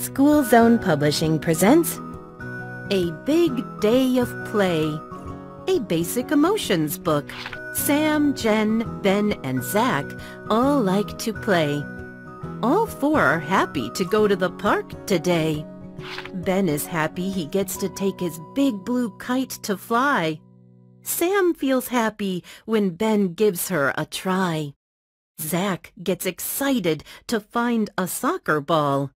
School Zone Publishing presents A Big Day of Play, a basic emotions book. Sam, Jen, Ben, and Zach all like to play. All four are happy to go to the park today. Ben is happy he gets to take his big blue kite to fly. Sam feels happy when Ben gives her a try. Zach gets excited to find a soccer ball.